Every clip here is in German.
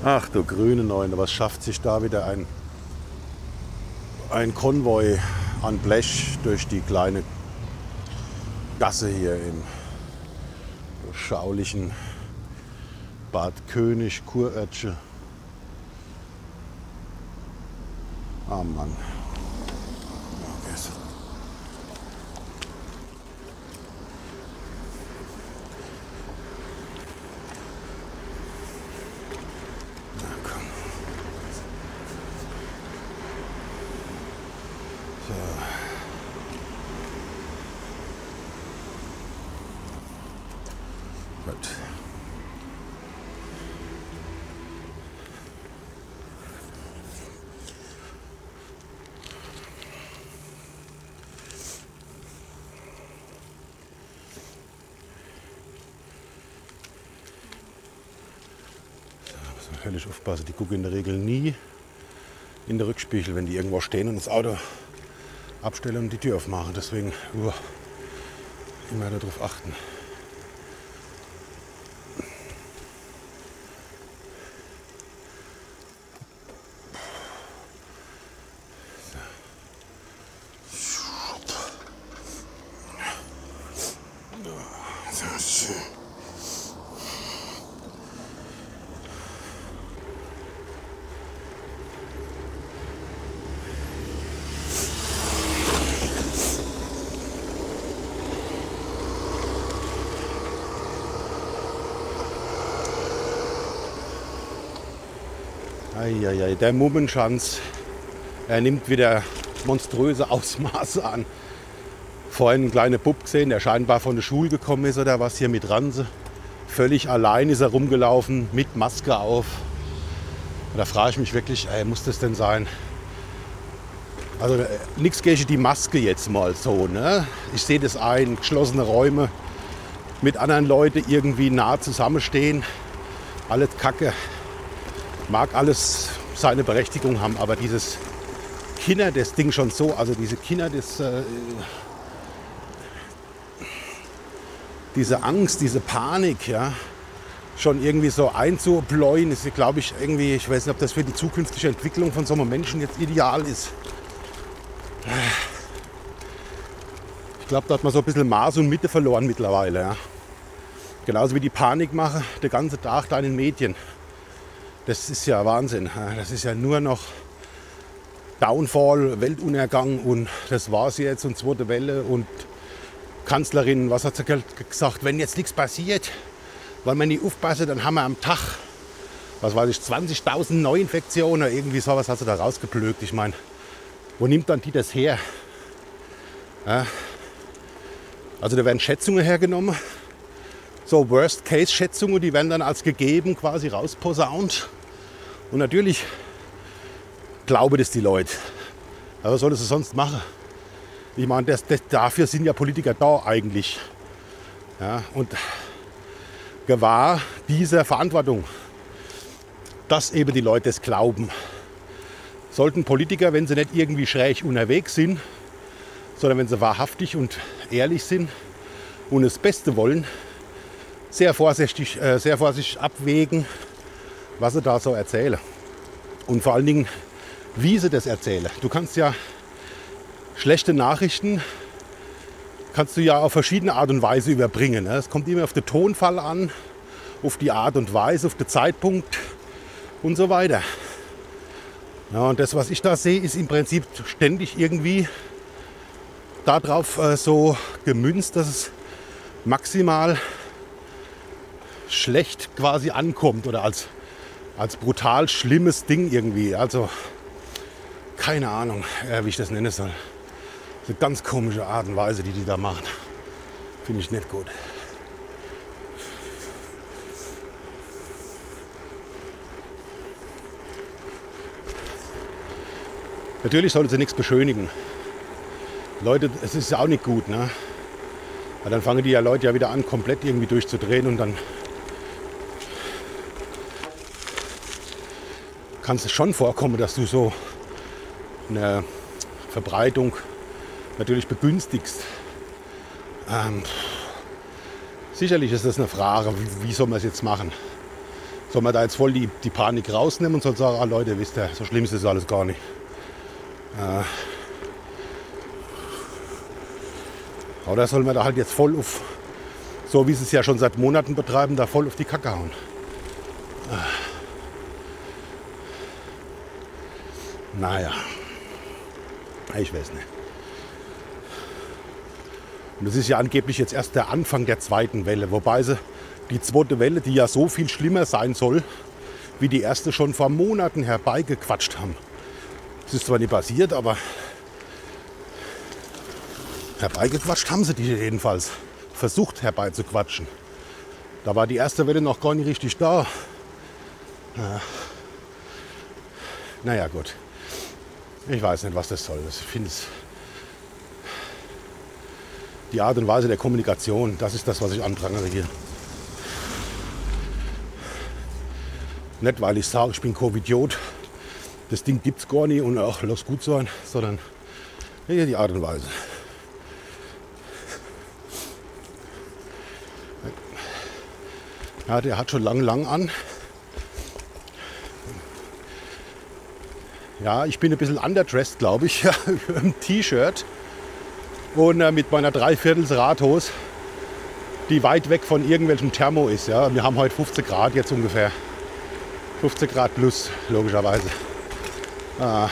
Ach du grüne Neune, was schafft sich da wieder ein Konvoi an Blech durch die kleine Gasse hier im beschaulichen Bad König, Kurörtsche. Ah Mann. Okay. Na komm. So. Gut. Höllisch aufpassen, die gucken in der Regel nie in den Rückspiegel, wenn die irgendwo stehen und das Auto abstellen und die Tür aufmachen. Deswegen immer darauf achten. Eieiei, der Mummenschanz, er nimmt wieder monströse Ausmaße an. Vorhin ein kleiner Bub gesehen, der scheinbar von der Schule gekommen ist oder was, hier mit Ranse. Völlig allein ist er rumgelaufen, mit Maske auf. Da frage ich mich wirklich, muss das denn sein? Also nichts gegen die Maske jetzt mal so, ne? Ich sehe das ein, geschlossene Räume, mit anderen Leuten irgendwie nah zusammenstehen, alles Kacke. Mag alles seine Berechtigung haben, aber dieses Kinder, das Ding schon so, also diese Kinder, diese Angst, diese Panik, ja, schon irgendwie so einzubläuen, ist, glaube ich, irgendwie, ich weiß nicht, ob das für die zukünftige Entwicklung von so einem Menschen jetzt ideal ist. Ich glaube, da hat man so ein bisschen Maß und Mitte verloren mittlerweile. Ja. Genauso wie die Panikmache, der ganze Tag da in den Medien. Das ist ja Wahnsinn. Das ist ja nur noch Downfall, Weltuntergang und das war's jetzt und zweite Welle und Kanzlerin, was hat sie gesagt, wenn jetzt nichts passiert, weil man nicht aufpassen, dann haben wir am Tag, was weiß ich, 20.000 Neuinfektionen, irgendwie sowas hat sie da rausgeblökt. Ich meine, wo nimmt dann die das her? Ja. Also da werden Schätzungen hergenommen, so Worst-Case-Schätzungen, die werden dann als gegeben quasi rausposaunt. Und natürlich glauben das die Leute. Aber was sollen sie sonst machen? Ich meine, dafür sind ja Politiker da eigentlich. Ja, und gewahr dieser Verantwortung, dass eben die Leute es glauben, sollten Politiker, wenn sie nicht irgendwie schräg unterwegs sind, sondern wenn sie wahrhaftig und ehrlich sind und das Beste wollen, sehr vorsichtig abwägen, was sie da so erzählen. Und vor allen Dingen, wie sie das erzählen. Du kannst ja schlechte Nachrichten kannst du ja auf verschiedene Art und Weise überbringen. Es kommt immer auf den Tonfall an, auf die Art und Weise, auf den Zeitpunkt und so weiter. Ja, und das, was ich da sehe, ist im Prinzip ständig irgendwie darauf so gemünzt, dass es maximal schlecht quasi ankommt oder als brutal schlimmes Ding irgendwie. Also keine Ahnung, wie ich das nennen soll. Das ist eine ganz komische Art und Weise, die da machen. Finde ich nicht gut. Natürlich sollte sie nichts beschönigen. Leute, es ist ja auch nicht gut, ne? Weil dann fangen die ja Leute ja wieder an, komplett irgendwie durchzudrehen und dann kann es schon vorkommen, dass du so eine Verbreitung natürlich begünstigst. Sicherlich ist das eine Frage, wie soll man es jetzt machen? Soll man da jetzt voll die Panik rausnehmen und soll sagen, ah Leute, wisst ihr, so schlimm ist das alles gar nicht. Oder soll man da halt jetzt voll auf, so wie sie es ja schon seit Monaten betreiben, da voll auf die Kacke hauen. Naja, ich weiß nicht. Und das ist ja angeblich jetzt erst der Anfang der zweiten Welle, wobei sie die zweite Welle, die ja so viel schlimmer sein soll, wie die erste, schon vor Monaten herbeigequatscht haben. Das ist zwar nicht passiert, aber herbeigequatscht haben sie die jedenfalls. Versucht herbeizuquatschen. Da war die erste Welle noch gar nicht richtig da. Naja, gut. Ich weiß nicht, was das soll. Ich finde es. Die Art und Weise der Kommunikation, das ist das, was ich anprangere hier. Nicht, weil ich sage, ich bin Covidiot. Das Ding gibt es gar nicht und auch lass gut sein, sondern hier die Art und Weise. Ja, der hat schon lang an. Ja, ich bin ein bisschen underdressed, glaube ich, im T-Shirt und mit meiner Dreiviertels Radhose, die weit weg von irgendwelchem Thermo ist. Ja. Wir haben heute 15 Grad jetzt ungefähr. 15 Grad plus, logischerweise. Ja.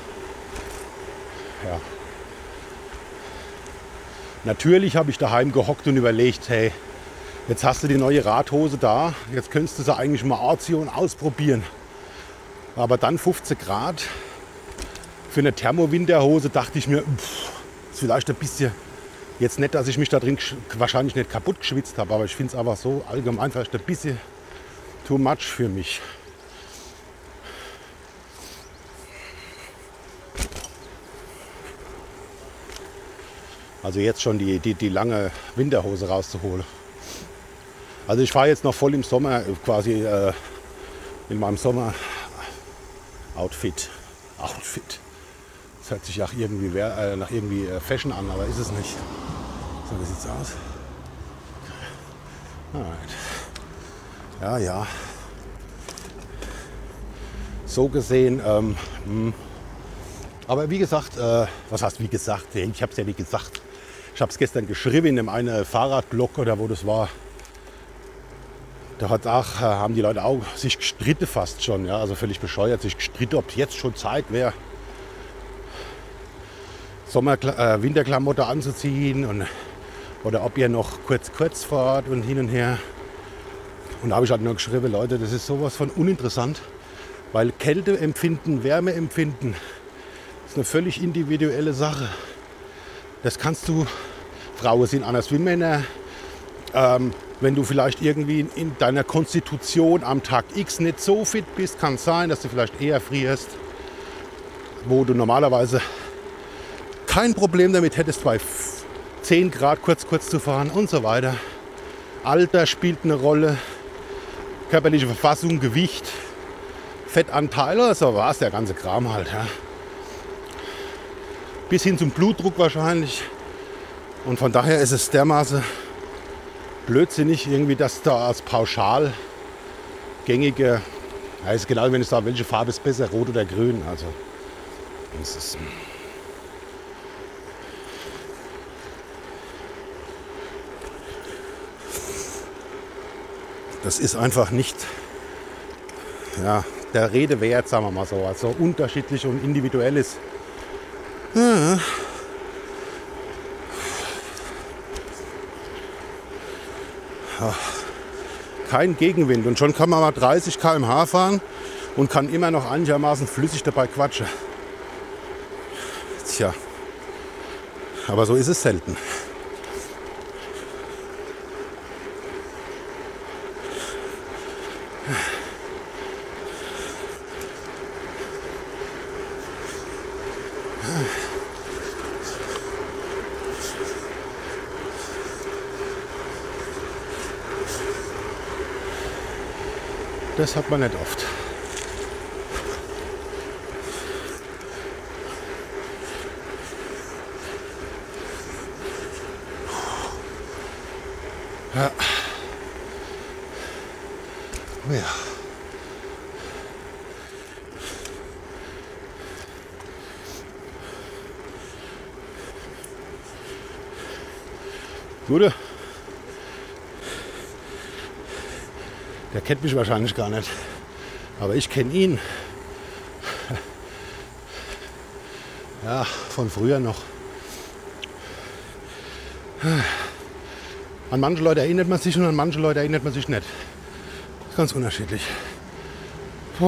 Natürlich habe ich daheim gehockt und überlegt, hey, jetzt hast du die neue Radhose da, jetzt könntest du sie eigentlich mal anziehen und ausprobieren. Aber dann 15 Grad für eine Thermowinterhose, dachte ich mir, ist vielleicht ein bisschen, jetzt nicht, dass ich mich da drin wahrscheinlich nicht kaputt geschwitzt habe, aber ich finde es einfach so allgemein vielleicht ein bisschen too much für mich. Also jetzt schon die lange Winterhose rauszuholen. Also ich fahre jetzt noch voll im Sommer, quasi in meinem Sommer-Outfit. Das hört sich nach irgendwie Fashion an, aber ist es nicht. So, wie sieht's aus? Alright. Ja. So gesehen, aber wie gesagt, was heißt wie gesagt? Ich habe es ja nicht gesagt. Ich habe es gestern geschrieben in einem Fahrradblog oder wo das war. Da haben die Leute auch sich gestritten fast schon, ja, also völlig bescheuert, sich gestritten, ob es jetzt schon Zeit wäre, Winterklamotte anzuziehen oder ob ihr noch kurz fahrt und hin und her. Und da habe ich halt nur geschrieben, Leute, das ist sowas von uninteressant, weil Kälteempfinden, Wärmeempfinden ist eine völlig individuelle Sache. Das kannst du, Frauen sind anders wie Männer, wenn du vielleicht irgendwie in deiner Konstitution am Tag X nicht so fit bist, kann es sein, dass du vielleicht eher frierst, wo du normalerweise kein Problem damit hättest, bei 10 Grad kurz zu fahren und so weiter. Alter spielt eine Rolle, körperliche Verfassung, Gewicht, Fettanteil, so war es der ganze Kram halt. Ja. Bis hin zum Blutdruck wahrscheinlich. Und von daher ist es dermaßen blödsinnig, irgendwie, dass da als pauschal gängige, ja, ist genau, wenn ich sage, welche Farbe ist besser, rot oder grün. Also, das ist einfach nicht der Rede wert, sagen wir mal so. Also unterschiedlich und individuell ist. Ja. Kein Gegenwind und schon kann man mal 30 km/h fahren und kann immer noch einigermaßen flüssig dabei quatschen. Tja, aber so ist es selten. Das hat man nicht oft. Ja. Gute. Der kennt mich wahrscheinlich gar nicht. Aber ich kenne ihn. Ja, von früher noch. An manche Leute erinnert man sich und an manche Leute erinnert man sich nicht. Ganz unterschiedlich. Puh.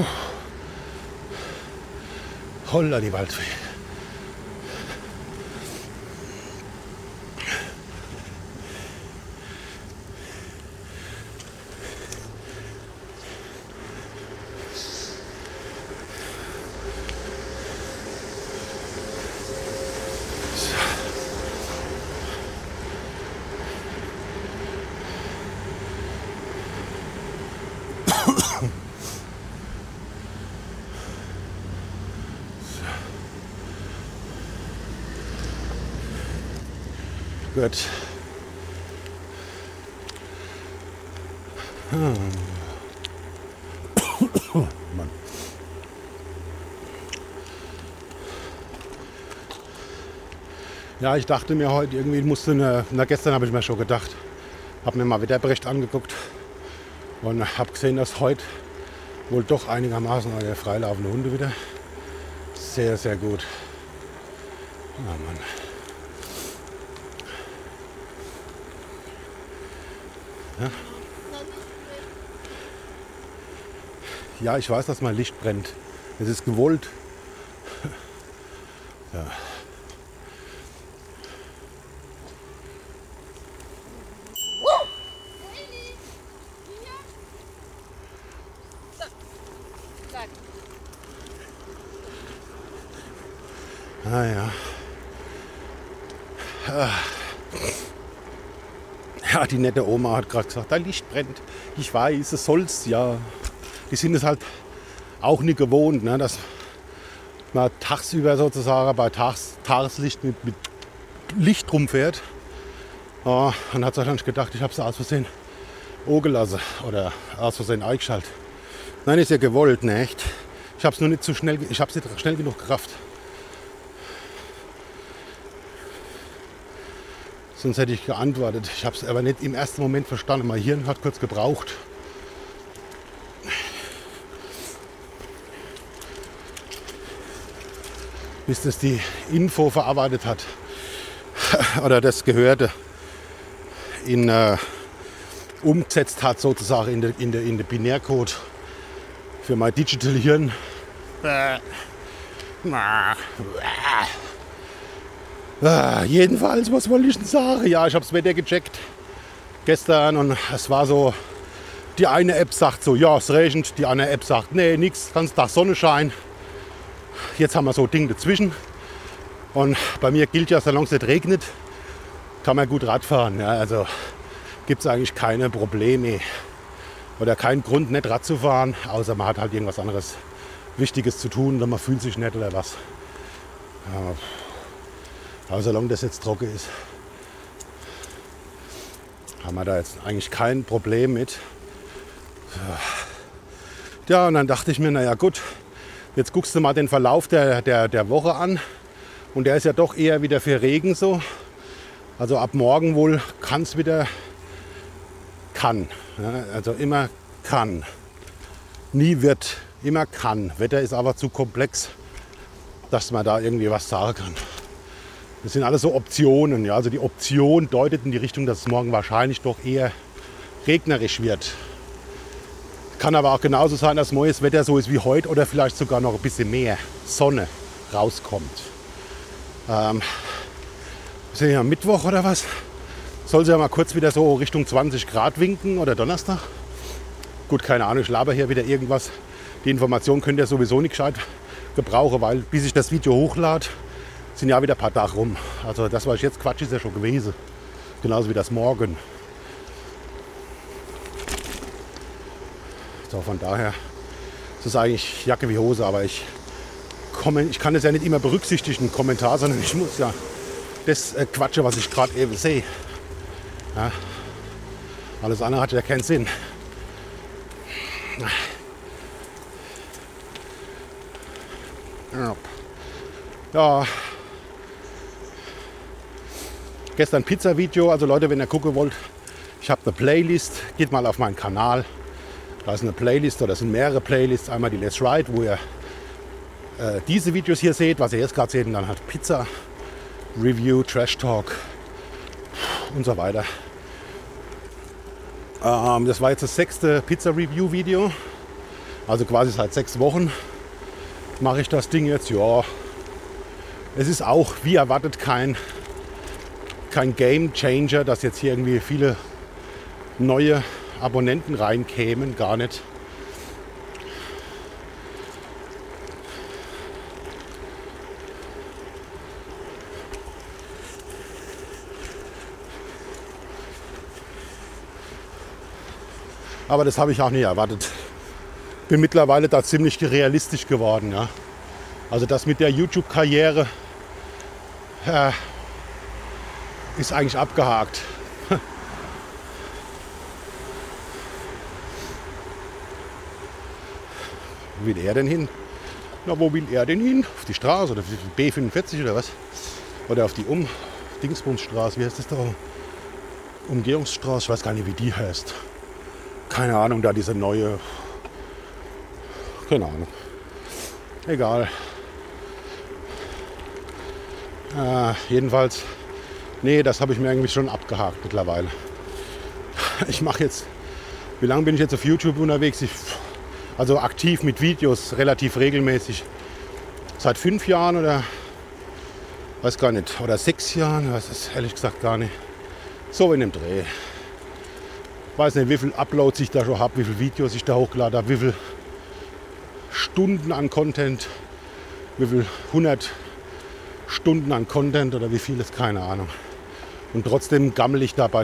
Holla die Waldfee. Gut. Mann. Ja, ich dachte mir heute irgendwie gestern habe ich mir schon gedacht, habe mir mal Wetterbericht angeguckt und habe gesehen, dass heute wohl doch einigermaßen freilaufende Hunde wieder. Sehr, sehr gut. Oh Mann. Ja. Ja, ich weiß, dass mein Licht brennt. Es ist gewollt. Ja. Ah ja. Ja, die nette Oma hat gerade gesagt, dein Licht brennt. Ich weiß, es soll's ja. Die sind es halt auch nicht gewohnt, ne, dass man tagsüber sozusagen bei Tageslicht mit Licht rumfährt. Ja, und hat sich dann gedacht, ich habe es aus Versehen gelassen oder aus Versehen eingeschaltet. Nein, ist ja gewollt, ne, echt. Ich habe es nur nicht zu schnell, ich habe es nicht schnell genug gerafft. Sonst hätte ich geantwortet. Ich habe es aber nicht im ersten Moment verstanden. Mein Hirn hat kurz gebraucht. Bis das die Info verarbeitet hat. Oder das Gehörte umgesetzt hat, sozusagen in der Binärcode für mein Digital Hirn. Jedenfalls, was wollte ich denn sagen? Ja, ich habe das Wetter gecheckt gestern und es war so, die eine App sagt so, ja, es regnet, die andere App sagt, nee, nix, ganz Tag Sonnenschein. Jetzt haben wir so ein Ding dazwischen und bei mir gilt ja, solange es nicht regnet, kann man gut Rad fahren. Ja, also gibt es eigentlich keine Probleme oder keinen Grund, nicht Rad zu fahren, außer man hat halt irgendwas anderes Wichtiges zu tun oder man fühlt sich nicht oder was. Ja. Aber solange das jetzt trocken ist, haben wir da jetzt eigentlich kein Problem mit. Ja, und dann dachte ich mir, naja gut, jetzt guckst du mal den Verlauf der Woche an. Und der ist ja doch eher wieder für Regen so. Also ab morgen wohl kann es wieder, kann. Ja, also immer kann. Nie wird, immer kann. Wetter ist aber zu komplex, dass man da irgendwie was sagen kann. Das sind alles so Optionen. Ja. Also die Option deutet in die Richtung, dass es morgen wahrscheinlich doch eher regnerisch wird. Kann aber auch genauso sein, dass neues Wetter so ist wie heute oder vielleicht sogar noch ein bisschen mehr Sonne rauskommt. Wir sind ja am Mittwoch oder was? Soll sie ja mal kurz wieder so Richtung 20 Grad winken oder Donnerstag? Gut, keine Ahnung, ich laber hier wieder irgendwas. Die Information könnt ihr sowieso nicht gescheit gebrauchen, weil bis ich das Video hochlade, sind ja wieder ein paar Tage rum. Also das, was ich jetzt quatsch, ist ja schon gewesen. Genauso wie das morgen. So, von daher ist es eigentlich Jacke wie Hose, aber ich kann das ja nicht immer berücksichtigen im Kommentar, sondern ich muss ja das quatschen, was ich gerade eben sehe. Ja. Alles andere hat ja keinen Sinn. Ja. Gestern Pizza-Video, also Leute, wenn ihr gucken wollt, ich habe eine Playlist, geht mal auf meinen Kanal. Da ist eine Playlist oder das sind mehrere Playlists. Einmal die Let's Ride, wo ihr diese Videos hier seht, was ihr jetzt gerade seht, und dann halt Pizza, Review, Trash Talk und so weiter. Das war jetzt das 6. Pizza-Review-Video. Also quasi seit 6 Wochen mache ich das Ding jetzt. Ja, es ist auch wie erwartet kein Game Changer, dass jetzt hier irgendwie viele neue Abonnenten reinkämen. Gar nicht. Aber das habe ich auch nicht erwartet. Bin mittlerweile da ziemlich realistisch geworden. Ja. Also das mit der YouTube-Karriere ist eigentlich abgehakt. Wo will er denn hin? Na, wo will er denn hin? Auf die Straße oder B45 oder was? Oder auf die Dingsbumsstraße, wie heißt das da? Umgehungsstraße, ich weiß gar nicht, wie die heißt. Keine Ahnung, da diese neue... Keine Ahnung. Egal. Jedenfalls, nee, das habe ich mir irgendwie schon abgehakt mittlerweile. Ich mache jetzt, wie lange bin ich jetzt auf YouTube unterwegs? Also aktiv mit Videos, relativ regelmäßig. Seit 5 Jahren oder, weiß gar nicht, oder 6 Jahren, weiß es ehrlich gesagt gar nicht. So in dem Dreh. Weiß nicht, wie viel Uploads ich da schon habe, wie viele Videos ich da hochgeladen habe, wie viele Stunden an Content, wie viel 100 Stunden an Content oder wie viel ist, keine Ahnung. Und trotzdem gammel ich da bei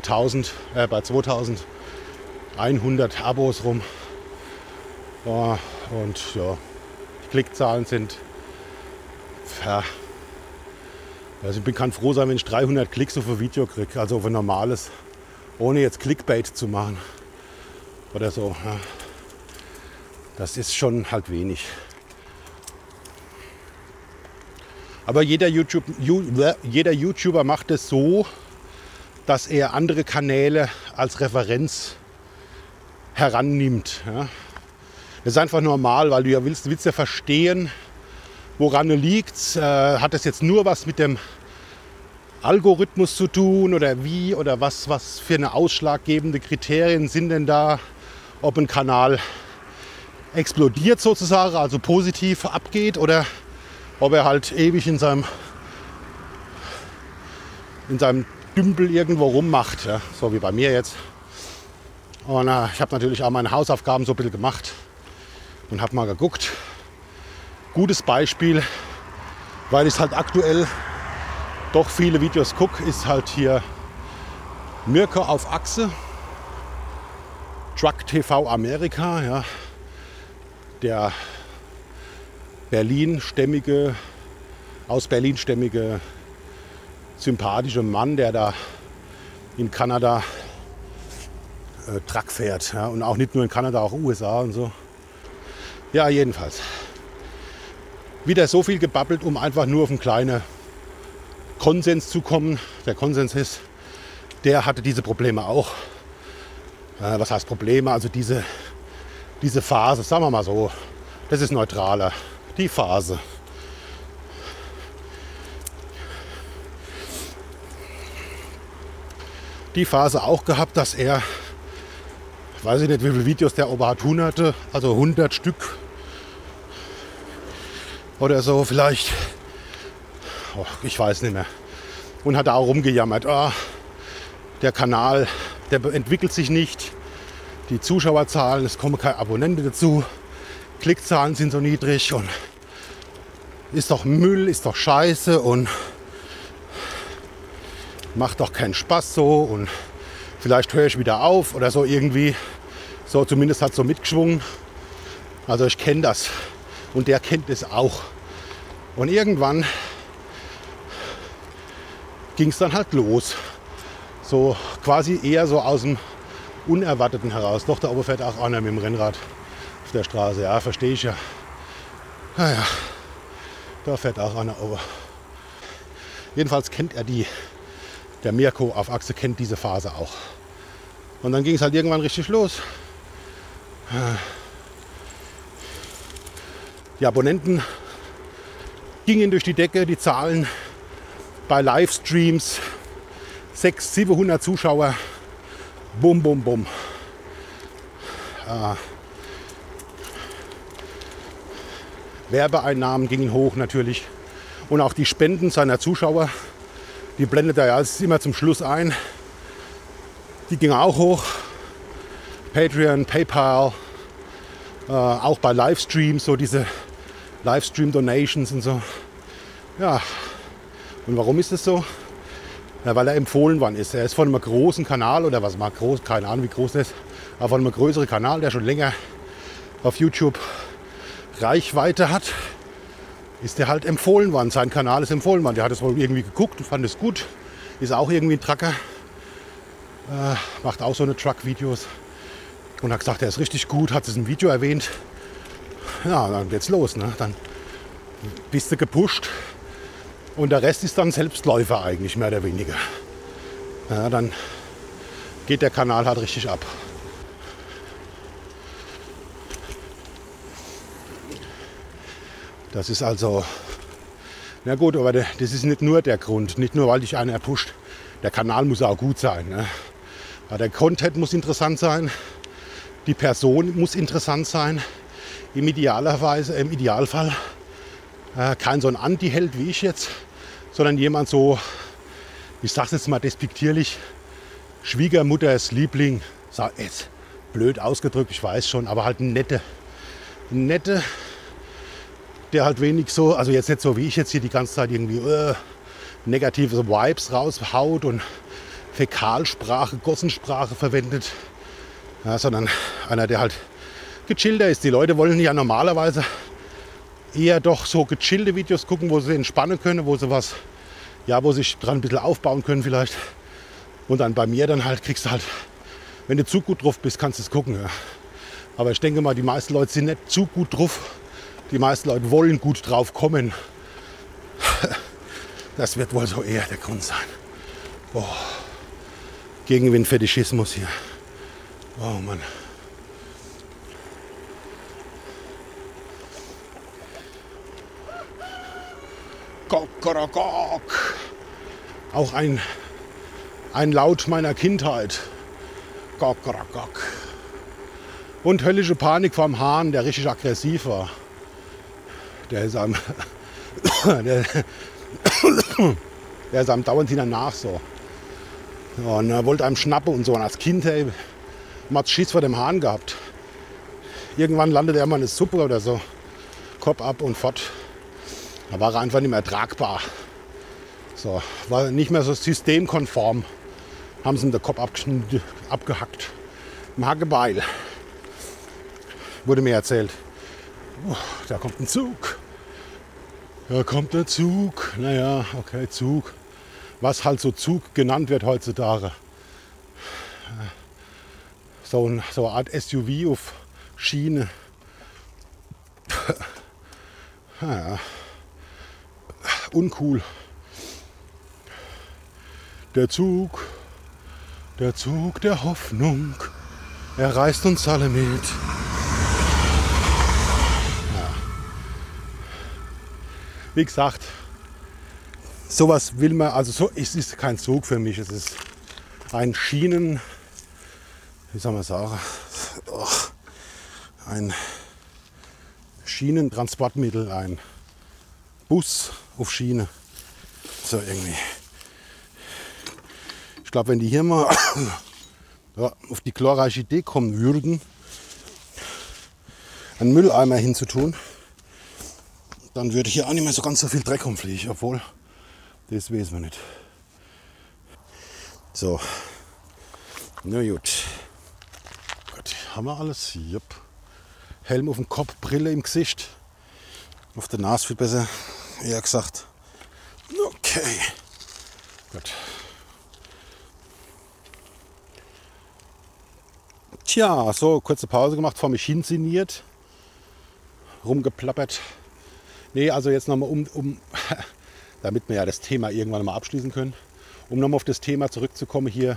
2100 Abos rum. Ja, und ja, die Klickzahlen sind, ja, also ich kann froh sein, wenn ich 300 Klicks auf ein Video kriege, also auf ein normales, ohne jetzt Clickbait zu machen oder so. Ja. Das ist schon halt wenig. Aber jeder YouTuber macht es so, dass er andere Kanäle als Referenz herannimmt. Ja. Das ist einfach normal, weil du ja willst ja verstehen, woran es liegt. Hat das jetzt nur was mit dem Algorithmus zu tun oder wie oder was für eine ausschlaggebende Kriterien sind denn da, ob ein Kanal explodiert sozusagen, also positiv abgeht, oder ob er halt ewig in seinem Dümpel irgendwo rummacht, ja, so wie bei mir jetzt. Und ich habe natürlich auch meine Hausaufgaben so ein bisschen gemacht und habe mal geguckt. Gutes Beispiel, weil ich halt aktuell doch viele Videos gucke, ist halt hier Mirko auf Achse, Truck TV Amerika, ja, der aus Berlin stämmige, sympathische Mann, der da in Kanada Truck fährt. Ja, und auch nicht nur in Kanada, auch USA und so. Ja, jedenfalls. Wieder so viel gebabbelt, um einfach nur auf einen kleinen Konsens zu kommen. Der Konsens ist, der hatte diese Probleme auch. Was heißt Probleme? Also diese Phase, sagen wir mal so, das ist neutraler. Die Phase. Die Phase auch gehabt, dass er, weiß ich nicht, wie viele Videos der ober hat, Hunderte, also 100 Stück oder so vielleicht. Oh, ich weiß nicht mehr. Und hat auch rumgejammert, oh, der Kanal, der entwickelt sich nicht. Die Zuschauerzahlen, es kommen keine Abonnenten dazu. Klickzahlen sind so niedrig und ist doch Müll, ist doch scheiße und macht doch keinen Spaß so und vielleicht höre ich wieder auf oder so irgendwie. So zumindest hat es so mitgeschwungen. Also ich kenne das und der kennt es auch. Und irgendwann ging es dann halt los. So quasi eher so aus dem Unerwarteten heraus. Doch, da oben fährt auch einer mit dem Rennrad auf der Straße. Ja, verstehe ich ja. Naja, da fährt auch einer oben. Jedenfalls kennt er die Der Mirko auf Achse kennt diese Phase auch. Und dann ging es halt irgendwann richtig los. Die Abonnenten gingen durch die Decke, die Zahlen bei Livestreams, 600, 700 Zuschauer, bum, bum, bum. Werbeeinnahmen gingen hoch natürlich und auch die Spenden seiner Zuschauer, die blendet er ja immer zum Schluss ein, die gingen auch hoch. Patreon, PayPal, auch bei Livestreams, so diese Livestream-Donations und so. Ja, und warum ist das so? Ja, weil er empfohlen worden ist. Er ist von einem großen Kanal oder was mal groß, keine Ahnung wie groß das ist, aber von einem größeren Kanal, der schon länger auf YouTube Reichweite hat, ist der halt empfohlen worden. Sein Kanal ist empfohlen worden. Der hat es wohl irgendwie geguckt und fand es gut. Ist auch irgendwie ein Trucker. Macht auch so eine Truck-Videos. Und hat gesagt, er ist richtig gut, hat es im Video erwähnt. Ja, dann geht's los. Ne? Dann bist du gepusht. Und der Rest ist dann Selbstläufer eigentlich, mehr oder weniger. Ja, dann geht der Kanal halt richtig ab. Das ist also, na gut, aber das ist nicht nur der Grund, nicht nur weil dich einer pusht. Der Kanal muss auch gut sein. Ne? Ja, der Content muss interessant sein, die Person muss interessant sein. Im Idealfall kein so ein Anti-Held wie ich jetzt, sondern jemand so, ich sag's jetzt mal despektierlich, Schwiegermutters Liebling, jetzt blöd ausgedrückt, ich weiß schon, aber halt ein nette, der halt wenig so, also jetzt nicht so wie ich jetzt hier die ganze Zeit irgendwie negative Vibes raushaut und Fäkalsprache, Gossensprache verwendet, ja, sondern einer, der halt gechillter ist. Die Leute wollen ja normalerweise eher doch so gechillte Videos gucken, wo sie entspannen können, wo sie was, ja, wo sich dran ein bisschen aufbauen können vielleicht. Und dann bei mir dann halt kriegst du halt, wenn du zu gut drauf bist, kannst du es gucken. Ja. Aber ich denke mal, die meisten Leute sind nicht zu gut drauf. Die meisten Leute wollen gut drauf kommen. Das wird wohl so eher der Grund sein. Oh. Gegenwind-Fetischismus hier. Oh Mann. Kokorokok. Auch ein Laut meiner Kindheit. Kokorokok. Und höllische Panik vom Hahn, der richtig aggressiv war. Der ist am dauernd hinterher so. Ja, und er wollte einem schnappen und so. Und als Kind, hey, man hat Schiss vor dem Hahn gehabt. Irgendwann landete er mal in eine Suppe oder so. Kopf ab und fort. Da war er einfach nicht mehr tragbar. So, war nicht mehr so systemkonform. Haben sie ihm den Kopf abgehackt. Im Hackebeil. Wurde mir erzählt. Oh, da kommt ein Zug. Da kommt der Zug. Naja, okay, Zug. Was halt so Zug genannt wird heutzutage. So eine Art SUV auf Schiene. Ja. Uncool. Der Zug der Hoffnung. Er reißt uns alle mit. Wie gesagt, sowas will man, also so, es ist kein Zug für mich, es ist ein Schienen, wie soll man sagen, ein Schienentransportmittel, ein Bus auf Schiene, so irgendwie. Ich glaube, wenn die hier mal auf die glorreiche Idee kommen würden, einen Mülleimer hinzutun, dann würde hier auch nicht mehr so ganz so viel Dreck rumfliegen, obwohl, das wissen wir nicht. So, na gut. Gut, haben wir alles? Jupp. Helm auf dem Kopf, Brille im Gesicht. Auf der Nase viel besser, eher gesagt. Okay, gut. Tja, so, kurze Pause gemacht, vor mich hin sinniert, rumgeplappert. Nee, also jetzt nochmal damit wir ja das Thema irgendwann mal abschließen können. Um nochmal auf das Thema zurückzukommen hier,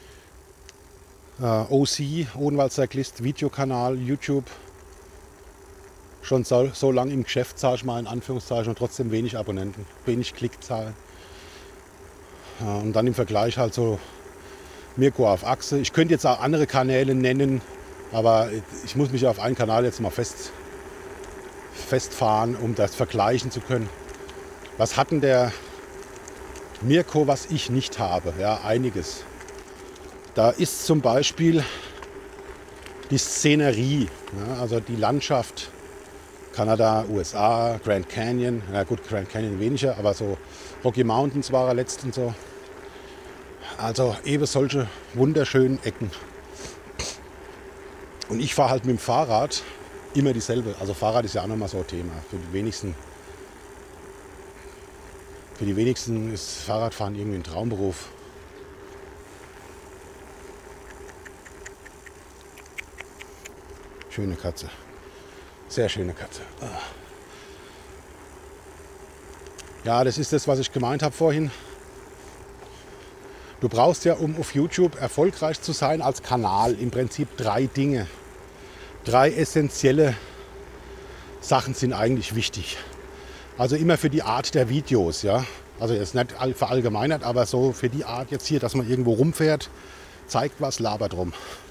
OC, Odenwald-Cyclist, Videokanal, YouTube, schon so lange im Geschäft, sage ich mal in Anführungszeichen, und trotzdem wenig Abonnenten, wenig Klickzahlen. Und dann im Vergleich halt so Mirko auf Achse. Ich könnte jetzt auch andere Kanäle nennen, aber ich muss mich auf einen Kanal jetzt mal festfahren, um das vergleichen zu können. Was hat denn der Mirko, was ich nicht habe? Ja, einiges. Da ist zum Beispiel die Szenerie, ja, also die Landschaft, Kanada, USA, Grand Canyon, na gut, Grand Canyon weniger, aber so Rocky Mountains war er letztens so. Also eben solche wunderschönen Ecken. Und ich fahre halt mit dem Fahrrad immer dieselbe. Also Fahrrad ist ja auch nochmal so ein Thema. Für die wenigsten ist Fahrradfahren irgendwie ein Traumberuf. Schöne Katze. Sehr schöne Katze. Ja, das ist das, was ich gemeint habe vorhin. Du brauchst ja, um auf YouTube erfolgreich zu sein als Kanal, im Prinzip 3 Dinge. 3 essentielle Sachen sind eigentlich wichtig. Also immer für die Art der Videos, ja. Also jetzt nicht verallgemeinert, aber so für die Art jetzt hier, dass man irgendwo rumfährt, zeigt was, labert rum.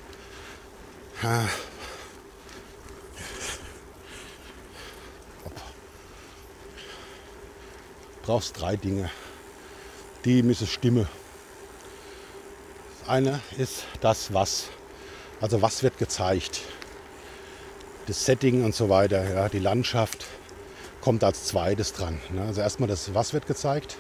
Du brauchst 3 Dinge, die müssen stimmen. Das eine ist das Was, also was wird gezeigt. Das Setting und so weiter, ja, die Landschaft kommt als zweites dran. Ne? Also erstmal das Was wird gezeigt.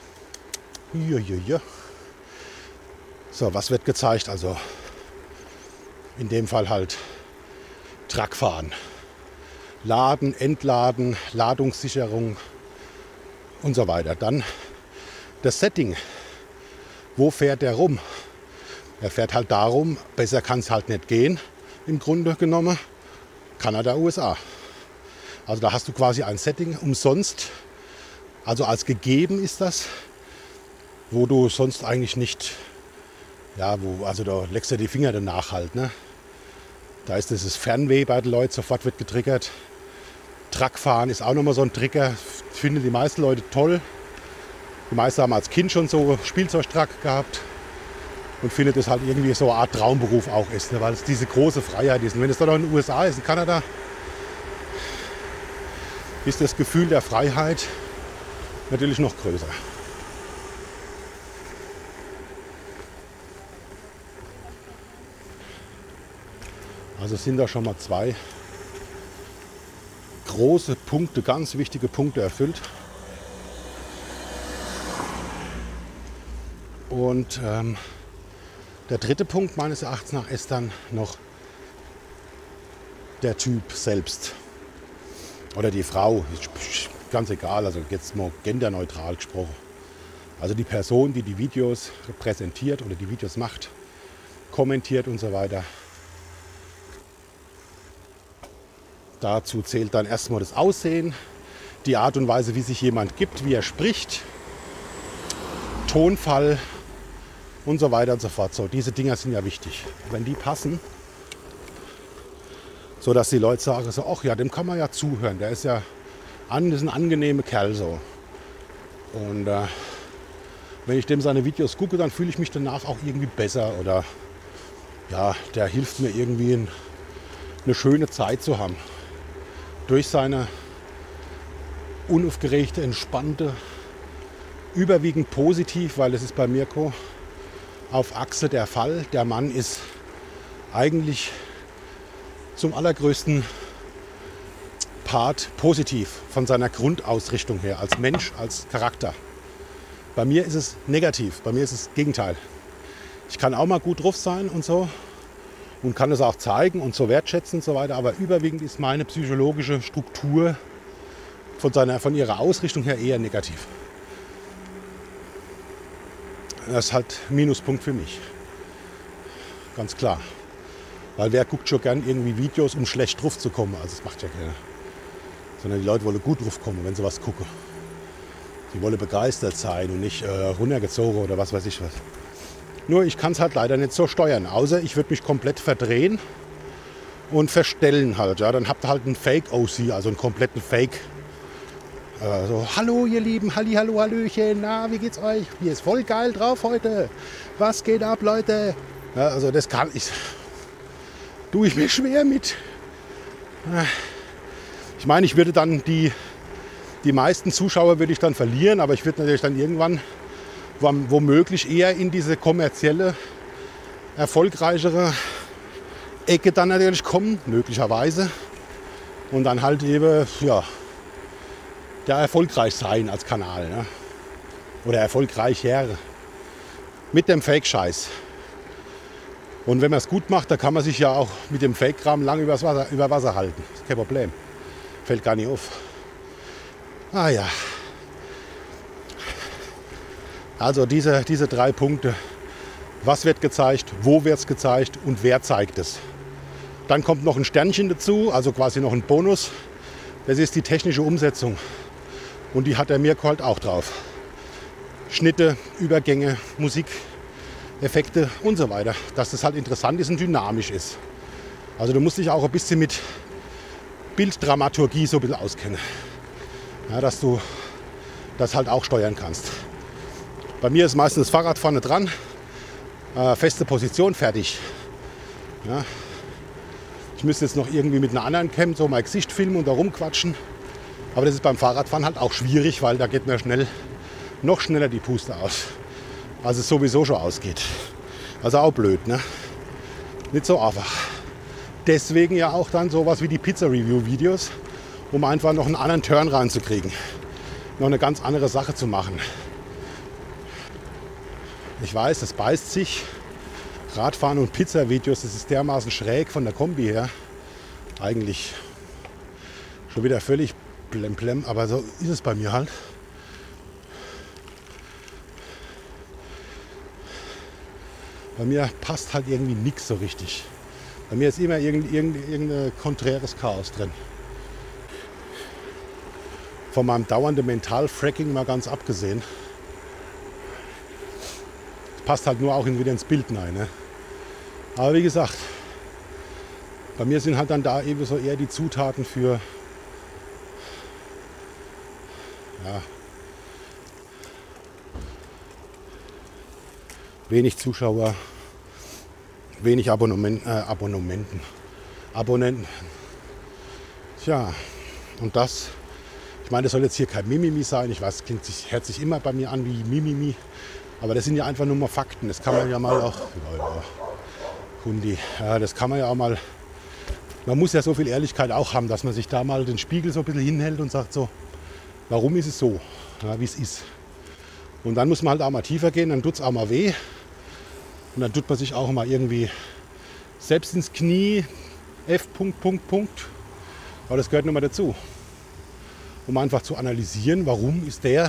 So, was wird gezeigt? Also in dem Fall halt Truckfahren. Laden, Entladen, Ladungssicherung und so weiter. Dann das Setting. Wo fährt der rum? Er fährt halt darum, besser kann es halt nicht gehen, im Grunde genommen. Kanada, USA. Also da hast du quasi ein Setting umsonst, also als gegeben ist das, wo du sonst eigentlich nicht, ja, also da legst du die Finger danach halt. Ne? Da ist dieses Fernweh bei den Leuten, sofort wird getriggert. Truckfahren ist auch nochmal so ein Trigger, finden die meisten Leute toll. Die meisten haben als Kind schon so Spielzeugtruck gehabt und findet es halt irgendwie so eine Art Traumberuf auch ist, ne? Weil es diese große Freiheit ist. Und wenn es dann noch in den USA ist, in Kanada, ist das Gefühl der Freiheit natürlich noch größer. Also sind da schon mal 2 große Punkte, ganz wichtige Punkte erfüllt. Und der 3. Punkt meines Erachtens nach ist dann noch der Typ selbst. Oder die Frau, ganz egal, also jetzt mal genderneutral gesprochen. Also die Person, die die Videos präsentiert oder die Videos macht, kommentiert und so weiter. Dazu zählt dann erstmal das Aussehen, die Art und Weise, wie sich jemand gibt, wie er spricht, Tonfall und so weiter und so fort. So, diese Dinger sind ja wichtig. Wenn die passen, so dass die Leute sagen, so, ach ja, dem kann man ja zuhören. Der ist ja das ist ein angenehmer Kerl so. Und wenn ich dem seine Videos gucke, dann fühle ich mich danach auch irgendwie besser. Oder ja, der hilft mir irgendwie eine schöne Zeit zu haben. Durch seine unaufgeregte, entspannte, überwiegend positiv, weil es ist bei Mirko auf Achse der Fall. Der Mann ist eigentlich zum allergrößten Part positiv von seiner Grundausrichtung her, als Mensch, als Charakter. Bei mir ist es negativ, bei mir ist es das Gegenteil. Ich kann auch mal gut drauf sein und so und kann es auch zeigen und so wertschätzen und so weiter, aber überwiegend ist meine psychologische Struktur von ihrer Ausrichtung her eher negativ. Das ist halt ein Minuspunkt für mich. Ganz klar. Weil wer guckt schon gern irgendwie Videos, um schlecht drauf zu kommen? Also das macht ja keiner. Sondern die Leute wollen gut drauf kommen, wenn sie was gucken. Die wollen begeistert sein und nicht runtergezogen oder was weiß ich was. Nur ich kann es halt leider nicht so steuern, außer ich würde mich komplett verdrehen und verstellen halt. Ja. Dann habt ihr halt einen Fake-OC, also einen kompletten Fake. So, hallo ihr Lieben, halli, hallo, hallöchen, na, wie geht's euch? Hier ist voll geil drauf heute. Was geht ab, Leute? Ja, also das kann ich, tue ich mir schwer mit. Ich meine, ich würde dann die meisten Zuschauer würde ich dann verlieren, aber ich würde natürlich dann irgendwann womöglich eher in diese kommerzielle, erfolgreichere Ecke dann natürlich kommen, möglicherweise. Und dann halt eben, ja, der erfolgreich sein als Kanal. Ne? Oder erfolgreicher mit dem Fake-Scheiß. Und wenn man es gut macht, dann kann man sich ja auch mit dem Fake-Kram lang über Wasser halten. Ist kein Problem. Fällt gar nicht auf. Ah ja. Also diese 3 Punkte. Was wird gezeigt, wo wird es gezeigt und wer zeigt es. Dann kommt noch ein Sternchen dazu, also quasi noch ein Bonus. Das ist die technische Umsetzung. Und die hat der Mirko halt auch drauf. Schnitte, Übergänge, Musik, Effekte und so weiter. Dass das halt interessant ist und dynamisch ist. Also du musst dich auch ein bisschen mit Bilddramaturgie so ein bisschen auskennen. Ja, dass du das halt auch steuern kannst. Bei mir ist meistens das Fahrrad vorne dran. Feste Position, fertig. Ja. Ich müsste jetzt noch irgendwie mit einer anderen Cam so mein Gesicht filmen und da rumquatschen. Aber das ist beim Fahrradfahren halt auch schwierig, weil da geht mir noch schneller die Puste aus, als es sowieso schon ausgeht. Also auch blöd, ne? Nicht so einfach. Deswegen ja auch dann sowas wie die Pizza-Review-Videos, um einfach noch einen anderen Turn reinzukriegen. Noch eine ganz andere Sache zu machen. Ich weiß, das beißt sich. Radfahren und Pizza-Videos, das ist dermaßen schräg von der Kombi her. Eigentlich schon wieder völlig blemplem, aber so ist es bei mir halt. Bei mir passt halt irgendwie nichts so richtig. Bei mir ist immer irgendein konträres Chaos drin. Von meinem dauernden Mental-Fracking mal ganz abgesehen. Das passt halt nur auch wieder ins Bild rein. Ne? Aber wie gesagt, bei mir sind halt dann da eben so eher die Zutaten für ja, wenig Zuschauer, wenig Abonnenten. Tja, und das, ich meine, das soll jetzt hier kein Mimimi sein. Ich weiß, es hört sich immer bei mir an wie Mimimi. Aber das sind ja einfach nur mal Fakten. Das kann man ja mal auch, Hundi, ja, das kann man ja auch mal, man muss ja so viel Ehrlichkeit auch haben, dass man sich da mal den Spiegel so ein bisschen hinhält und sagt so, warum ist es so, ja, wie es ist. Und dann muss man halt auch mal tiefer gehen, dann tut es auch mal weh. Und dann tut man sich auch mal irgendwie selbst ins Knie, F. Aber das gehört nun mal dazu. Um einfach zu analysieren, warum ist der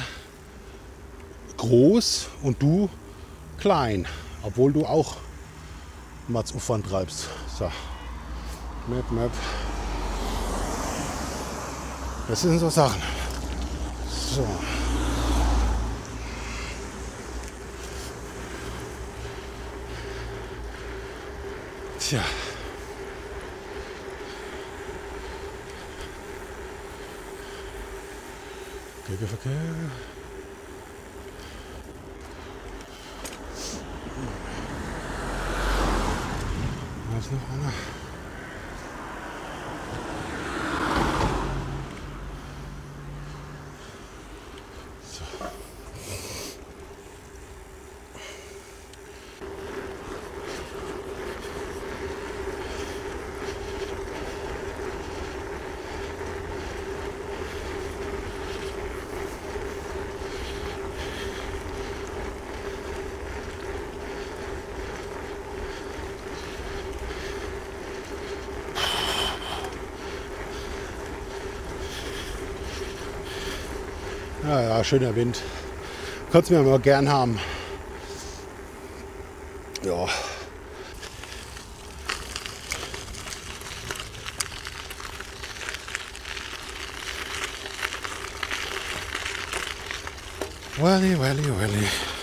groß und du klein, obwohl du auch mal zu Ufern treibst. So. Map. Das sind so Sachen. So. Tja. Gegenverkehr. Da ist noch einer. Ja, schöner Wind. Kannst du mir mal gern haben. Ja. Welly, welly, welly.